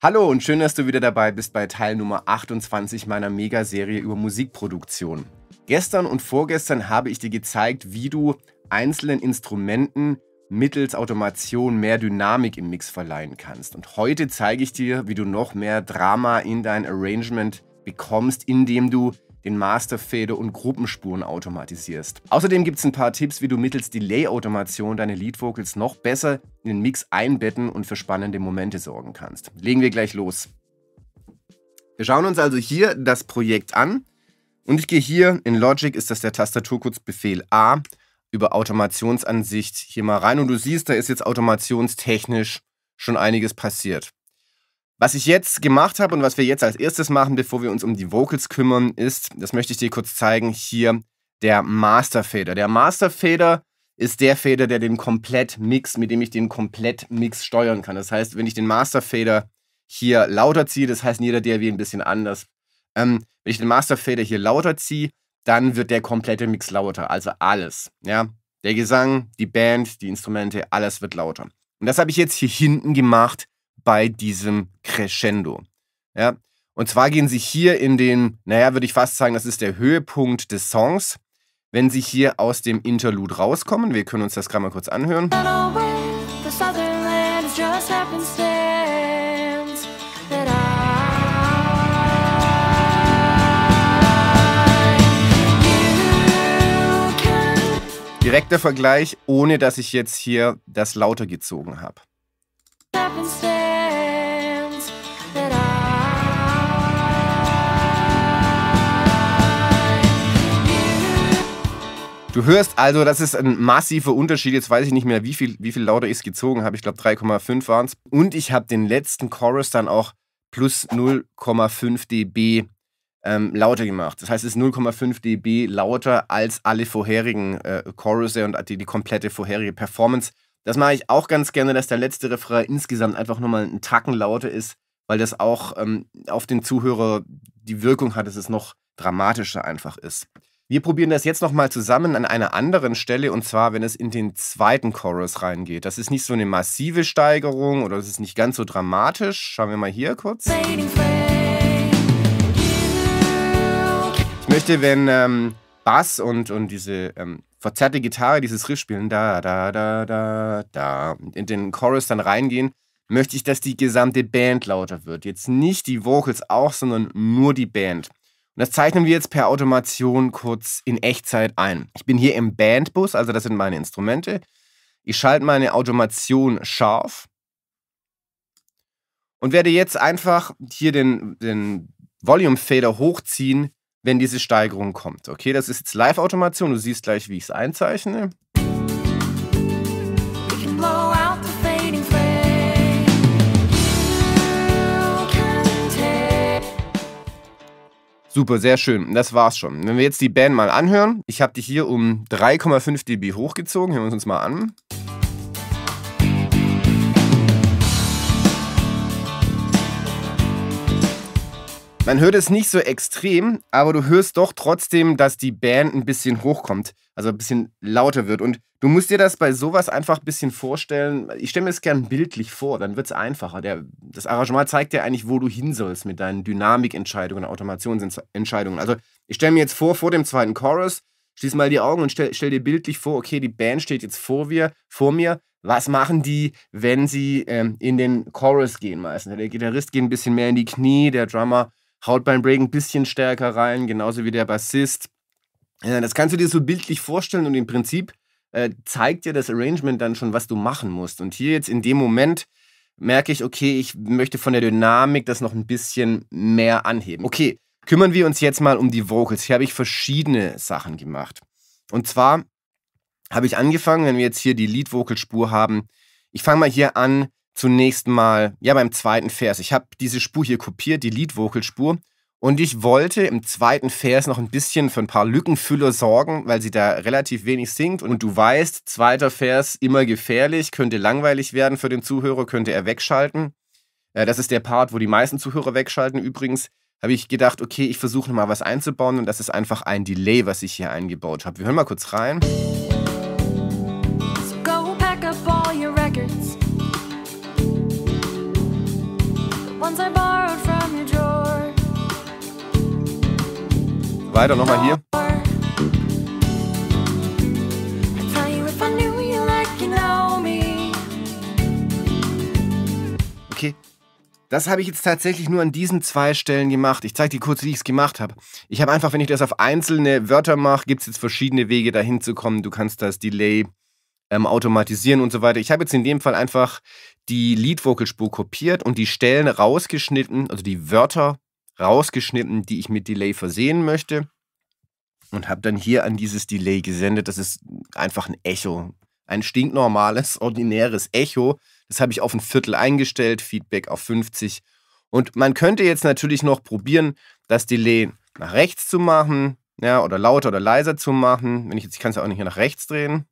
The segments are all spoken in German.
Hallo und schön, dass du wieder dabei bist bei Teil Nummer 28 meiner Mega-Serie über Musikproduktion. Gestern und vorgestern habe ich dir gezeigt, wie du einzelnen Instrumenten mittels Automation mehr Dynamik im Mix verleihen kannst. Und heute zeige ich dir, wie du noch mehr Drama in dein Arrangement bekommst, indem du den Master, Fader und Gruppenspuren automatisierst. Außerdem gibt es ein paar Tipps, wie du mittels Delay-Automation deine Lead-Vocals noch besser in den Mix einbetten und für spannende Momente sorgen kannst. Legen wir gleich los. Wir schauen uns also hier das Projekt an und ich gehe hier in Logic, ist das der Tastaturkurzbefehl A, über Automationsansicht hier mal rein und du siehst, da ist jetzt automationstechnisch schon einiges passiert. Was ich jetzt gemacht habe und was wir jetzt als erstes machen, bevor wir uns um die Vocals kümmern, ist, das möchte ich dir kurz zeigen, hier der Master Fader. Der Master Fader ist der Fader, der den Komplett-Mix, mit dem ich den Komplett-Mix steuern kann. Das heißt, wenn ich den Master Fader hier lauter ziehe, das heißt, jeder DAW ein bisschen anders. Wenn ich den Master Fader hier lauter ziehe, dann wird der komplette Mix lauter, also alles. Ja? Der Gesang, die Band, die Instrumente, alles wird lauter. Und das habe ich jetzt hier hinten gemacht bei diesem Crescendo. Ja? Und zwar gehen sie hier in den, naja, würde ich fast sagen, das ist der Höhepunkt des Songs, wenn sie hier aus dem Interlude rauskommen. Wir können uns das gerade mal kurz anhören. Direkter Vergleich, ohne dass ich jetzt hier das lauter gezogen habe. Du hörst also, das ist ein massiver Unterschied. Jetzt weiß ich nicht mehr, wie viel lauter ich es gezogen habe. Ich glaube 3,5 waren es. Und ich habe den letzten Chorus dann auch plus 0,5 dB lauter gemacht. Das heißt, es ist 0,5 dB lauter als alle vorherigen Chorusse und die komplette vorherige Performance. Das mache ich auch ganz gerne, dass der letzte Refrain insgesamt einfach nochmal einen Tacken lauter ist, weil das auch auf den Zuhörer die Wirkung hat, dass es noch dramatischer einfach ist. Wir probieren das jetzt nochmal zusammen an einer anderen Stelle, und zwar, wenn es in den zweiten Chorus reingeht. Das ist nicht so eine massive Steigerung oder das ist nicht ganz so dramatisch. Schauen wir mal hier kurz. Ich möchte, wenn Bass und diese verzerrte Gitarre, dieses Riff spielen, da, in den Chorus dann reingehen, möchte ich, dass die gesamte Band lauter wird. Jetzt nicht die Vocals auch, sondern nur die Band. Und das zeichnen wir jetzt per Automation kurz in Echtzeit ein. Ich bin hier im Bandbus, also das sind meine Instrumente. Ich schalte meine Automation scharf und werde jetzt einfach hier den Volume Fader hochziehen, wenn diese Steigerung kommt. Okay, das ist jetzt Live-Automation. Du siehst gleich, wie ich es einzeichne. Super, sehr schön. Das war's schon. Wenn wir jetzt die Band mal anhören, ich habe die hier um 3,5 dB hochgezogen. Hören wir uns mal an. Man hört es nicht so extrem, aber du hörst doch trotzdem, dass die Band ein bisschen hochkommt, also ein bisschen lauter wird. Und du musst dir das bei sowas einfach ein bisschen vorstellen. Ich stelle mir das gern bildlich vor, dann wird es einfacher. Das Arrangement zeigt dir eigentlich, wo du hin sollst mit deinen Dynamikentscheidungen, Automationsentscheidungen. Also ich stelle mir jetzt vor dem zweiten Chorus, schließ mal die Augen und stell dir bildlich vor, okay, die Band steht jetzt vor mir. Was machen die, wenn sie in den Chorus gehen meistens? Der Gitarrist geht ein bisschen mehr in die Knie, der Drummer haut beim Break ein bisschen stärker rein, genauso wie der Bassist. Das kannst du dir so bildlich vorstellen und im Prinzip zeigt dir das Arrangement dann schon, was du machen musst. Und hier jetzt in dem Moment merke ich, okay, ich möchte von der Dynamik das noch ein bisschen mehr anheben. Okay, kümmern wir uns jetzt mal um die Vocals. Hier habe ich verschiedene Sachen gemacht. Und zwar habe ich angefangen, wenn wir jetzt hier die Lead-Vocal-Spur haben, ich fange mal hier an, zunächst mal, ja, beim zweiten Vers. Ich habe diese Spur hier kopiert, die Lead-Vocal-Spur. Und ich wollte im zweiten Vers noch ein bisschen für ein paar Lückenfüller sorgen, weil sie da relativ wenig singt. Und du weißt, zweiter Vers immer gefährlich, könnte langweilig werden für den Zuhörer, könnte er wegschalten. Das ist der Part, wo die meisten Zuhörer wegschalten übrigens. Habe ich gedacht, okay, ich versuche nochmal was einzubauen und das ist einfach ein Delay, was ich hier eingebaut habe. Wir hören mal kurz rein. So go pack up all your records. Weiter nochmal hier. Okay, das habe ich jetzt tatsächlich nur an diesen 2 Stellen gemacht. Ich zeige dir kurz, wie ich es gemacht habe. Ich habe einfach, wenn ich das auf einzelne Wörter mache, gibt es jetzt verschiedene Wege, dahin zu kommen. Du kannst das Delay automatisieren und so weiter. Ich habe jetzt in dem Fall einfach die Lead-Vocal-Spur kopiert und die Stellen rausgeschnitten, also die Wörter rausgeschnitten, die ich mit Delay versehen möchte. Und habe dann hier an dieses Delay gesendet. Das ist einfach ein Echo. Ein stinknormales, ordinäres Echo. Das habe ich auf 1/4 eingestellt, Feedback auf 50. Und man könnte jetzt natürlich noch probieren, das Delay nach rechts zu machen, ja, oder lauter oder leiser zu machen. Wenn ich kann es ja auch nicht hier nach rechts drehen.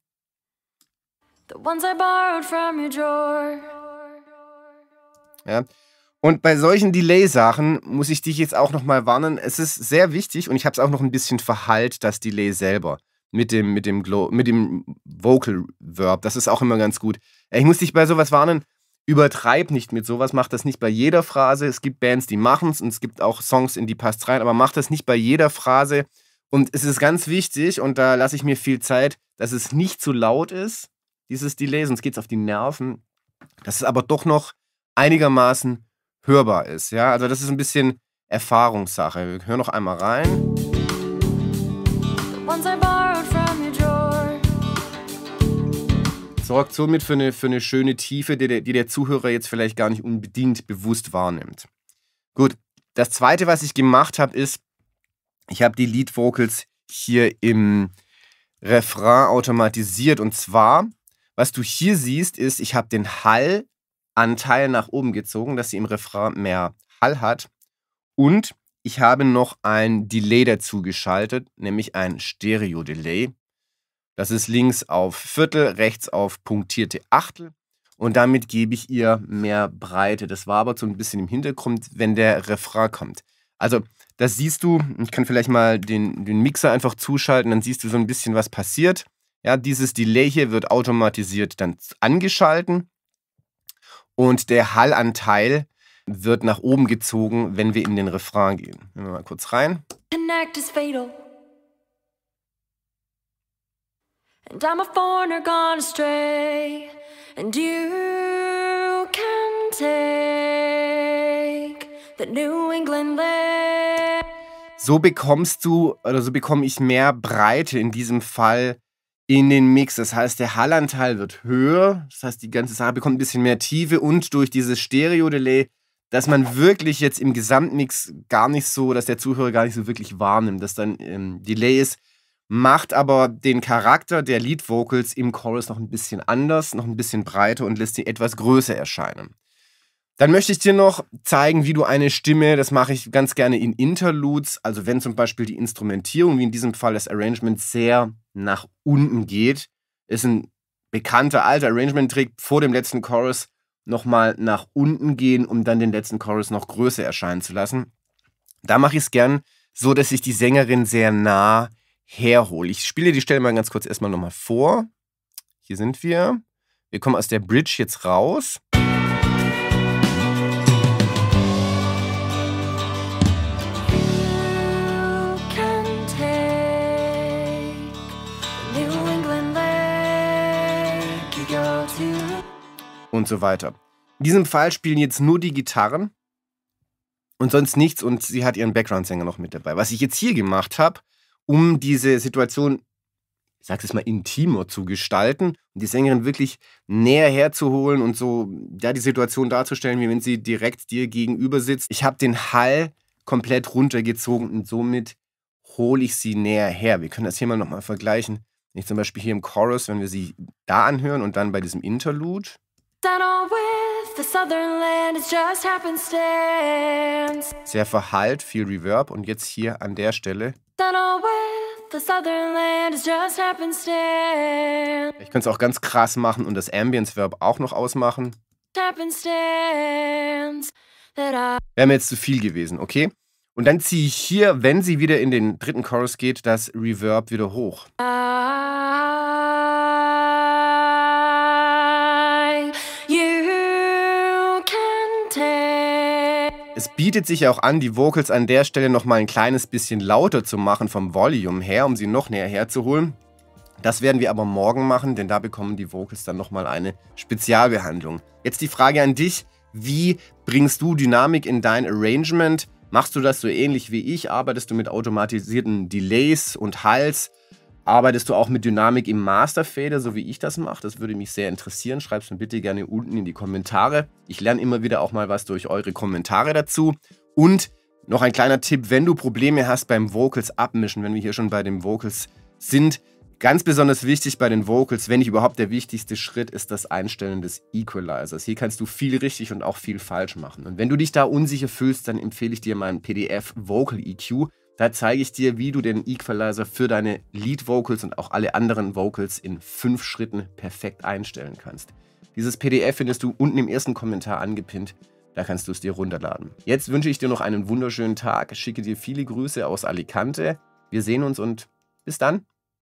Ja. Und bei solchen Delay-Sachen muss ich dich jetzt auch nochmal warnen. Es ist sehr wichtig und ich habe es auch noch ein bisschen verhallt, das Delay selber. Mit dem Vocal Verb. Das ist auch immer ganz gut. Ich muss dich bei sowas warnen. Übertreib nicht mit sowas. Mach das nicht bei jeder Phrase. Es gibt Bands, die machen es und es gibt auch Songs, in die passt rein. Aber mach das nicht bei jeder Phrase. Und es ist ganz wichtig, und da lasse ich mir viel Zeit, dass es nicht zu laut ist, dieses Delay, sonst geht es auf die Nerven. Dass es aber doch noch einigermaßen hörbar ist. Ja? Also das ist ein bisschen Erfahrungssache. Wir hören noch einmal rein. Sorgt somit für eine schöne Tiefe, die der Zuhörer jetzt vielleicht gar nicht unbedingt bewusst wahrnimmt. Gut, das Zweite, was ich gemacht habe, ist, ich habe die Lead Vocals hier im Refrain automatisiert. Und zwar, was du hier siehst, ist, ich habe den Hallanteil nach oben gezogen, dass sie im Refrain mehr Hall hat. Und ich habe noch ein Delay dazu geschaltet, nämlich ein Stereo-Delay. Das ist links auf Viertel, rechts auf punktierte Achtel. Und damit gebe ich ihr mehr Breite. Das war aber so ein bisschen im Hintergrund, wenn der Refrain kommt. Also, das siehst du, ich kann vielleicht mal den Mixer einfach zuschalten, dann siehst du so ein bisschen, was passiert. Ja, dieses Delay hier wird automatisiert dann angeschalten. Und der Hallanteil wird nach oben gezogen, wenn wir in den Refrain gehen. Nehmen wir mal kurz rein. Connect is fatal. And I'm a foreigner gone astray. And you can take the New England land. So bekommst du, oder so bekomme ich mehr Breite in diesem Fall in den Mix. Das heißt, der Hallanteil wird höher. Das heißt, die ganze Sache bekommt ein bisschen mehr Tiefe und durch dieses Stereo-Delay, dass man wirklich jetzt im Gesamtmix gar nicht so, dass der Zuhörer gar nicht so wirklich wahrnimmt, dass dann Delay ist, macht aber den Charakter der Lead Vocals im Chorus noch ein bisschen anders, noch ein bisschen breiter und lässt sie etwas größer erscheinen. Dann möchte ich dir noch zeigen, wie du eine Stimme, das mache ich ganz gerne in Interludes, also wenn zum Beispiel die Instrumentierung, wie in diesem Fall das Arrangement, sehr nach unten geht, ist ein bekannter alter Arrangement-Trick, vor dem letzten Chorus nochmal nach unten gehen, um dann den letzten Chorus noch größer erscheinen zu lassen. Da mache ich es gern so, dass ich die Sängerin sehr nah herhole. Ich spiele die Stelle mal ganz kurz erstmal nochmal vor. Hier sind wir. Wir kommen aus der Bridge jetzt raus. Und so weiter. In diesem Fall spielen jetzt nur die Gitarren und sonst nichts und sie hat ihren Background-Sänger noch mit dabei. Was ich jetzt hier gemacht habe, um diese Situation, ich sage es mal, intimer zu gestalten und die Sängerin wirklich näher herzuholen und so, ja, die Situation darzustellen, wie wenn sie direkt dir gegenüber sitzt. Ich habe den Hall komplett runtergezogen und somit hole ich sie näher her. Wir können das hier mal nochmal vergleichen. Wenn ich zum Beispiel hier im Chorus, wenn wir sie da anhören und dann bei diesem Interlude. Sehr verhallt, viel Reverb und jetzt hier an der Stelle. Ich könnte es auch ganz krass machen und das Ambience-Verb auch noch ausmachen. Wäre mir jetzt zu viel gewesen, okay? Und dann ziehe ich hier, wenn sie wieder in den dritten Chorus geht, das Reverb wieder hoch. Es bietet sich ja auch an, die Vocals an der Stelle nochmal ein kleines bisschen lauter zu machen vom Volume her, um sie noch näher herzuholen. Das werden wir aber morgen machen, denn da bekommen die Vocals dann nochmal eine Spezialbehandlung. Jetzt die Frage an dich, wie bringst du Dynamik in dein Arrangement? Machst du das so ähnlich wie ich? Arbeitest du mit automatisierten Delays und Hals? Arbeitest du auch mit Dynamik im Masterfader, so wie ich das mache? Das würde mich sehr interessieren. Schreib es mir bitte gerne unten in die Kommentare. Ich lerne immer wieder auch mal was durch eure Kommentare dazu. Und noch ein kleiner Tipp, wenn du Probleme hast beim Vocals abmischen, wenn wir hier schon bei den Vocals sind, ganz besonders wichtig bei den Vocals, wenn nicht überhaupt der wichtigste Schritt, ist das Einstellen des Equalizers. Hier kannst du viel richtig und auch viel falsch machen. Und wenn du dich da unsicher fühlst, dann empfehle ich dir mein PDF Vocal EQ. Da zeige ich dir, wie du den Equalizer für deine Lead Vocals und auch alle anderen Vocals in 5 Schritten perfekt einstellen kannst. Dieses PDF findest du unten im ersten Kommentar angepinnt. Da kannst du es dir runterladen. Jetzt wünsche ich dir noch einen wunderschönen Tag. Schicke dir viele Grüße aus Alicante. Wir sehen uns und bis dann.